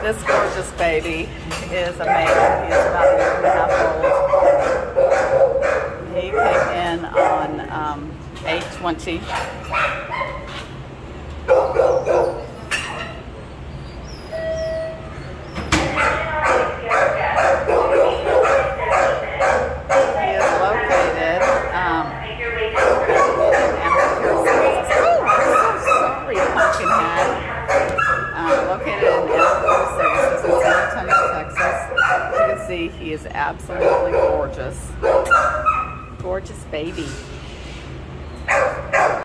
This gorgeous baby is amazing. He is about a year and a half old. He came in on 8/20. He is located located in Animal Services in San Antonio, Texas. You can see he is absolutely gorgeous. Gorgeous baby.